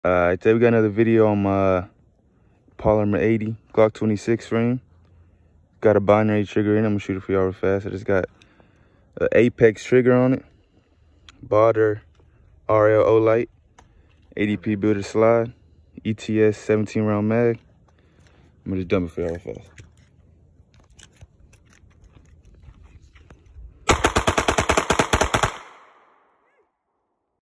Today we got another video on my Polymer 80 Glock 26 frame. Got a binary trigger in it. I'm gonna shoot it for y'all real fast. I just got an Apex trigger on it, Barter RLO light, ADP builder slide, ETS 17 round mag. I'm gonna just dump it for y'all real fast.